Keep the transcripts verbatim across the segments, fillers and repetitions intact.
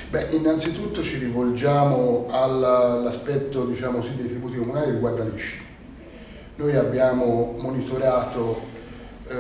Beh, innanzitutto ci rivolgiamo all'aspetto, diciamo così, dei tributi comunali riguardo all'I C I. Noi abbiamo monitorato eh,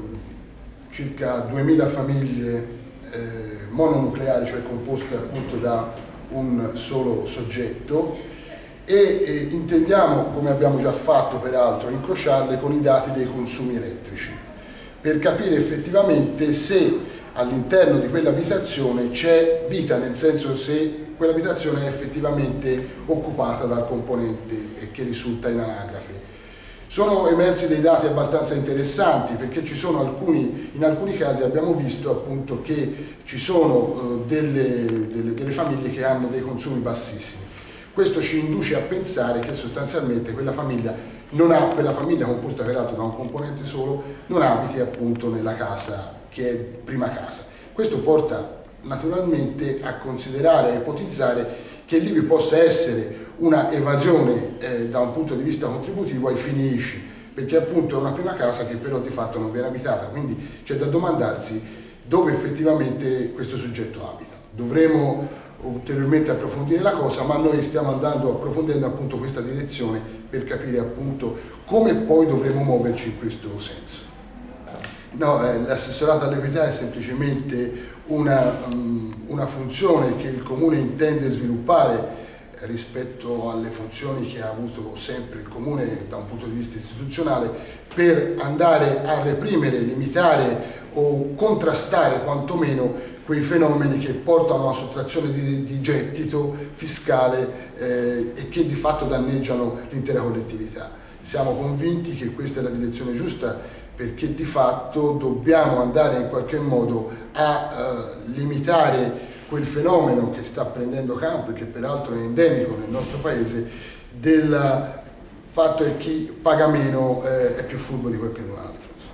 circa duemila famiglie eh, mononucleari, cioè composte appunto da un solo soggetto, e eh, intendiamo, come abbiamo già fatto peraltro, incrociarle con i dati dei consumi elettrici per capire effettivamente se all'interno di quell'abitazione c'è vita, nel senso se quell'abitazione è effettivamente occupata dal componente che risulta in anagrafe. Sono emersi dei dati abbastanza interessanti, perché ci sono alcuni, in alcuni casi abbiamo visto appunto che ci sono eh, delle, delle, delle famiglie che hanno dei consumi bassissimi. Questo ci induce a pensare che sostanzialmente quella famiglia, non ha, quella famiglia composta peraltro da un componente solo, non abiti appunto nella casa che è prima casa. Questo porta naturalmente a considerare, a ipotizzare che lì vi possa essere una evasione eh, da un punto di vista contributivo ai fini I C I, perché appunto è una prima casa che però di fatto non viene abitata, quindi c'è da domandarsi dove effettivamente questo soggetto abita. Dovremo ulteriormente approfondire la cosa, ma noi stiamo andando approfondendo appunto questa direzione per capire appunto come poi dovremo muoverci in questo senso. No, eh, l'assessorato all'equità è semplicemente una, um, una funzione che il Comune intende sviluppare rispetto alle funzioni che ha avuto sempre il Comune da un punto di vista istituzionale, per andare a reprimere, limitare o contrastare quantomeno quei fenomeni che portano a sottrazione di, di gettito fiscale eh, e che di fatto danneggiano l'intera collettività. Siamo convinti che questa è la direzione giusta, perché di fatto dobbiamo andare in qualche modo a eh, limitare quel fenomeno che sta prendendo campo e che peraltro è endemico nel nostro paese, del fatto che chi paga meno eh, è più furbo di qualcun altro.